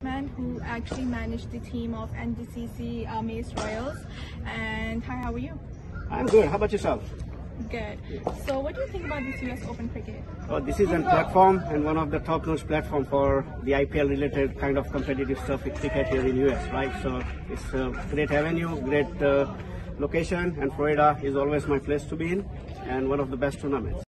man who actually managed the team of Ndcc Mace Royals. And hi, how are you? I'm good. How about yourself? Good. So what do you think about this US Open cricket? This is a platform and one of the top-notch platform for the IPL related kind of competitive stuff with cricket here in US, right? So it's a great avenue, great location, and Florida is always my place to be in, and one of the best tournaments.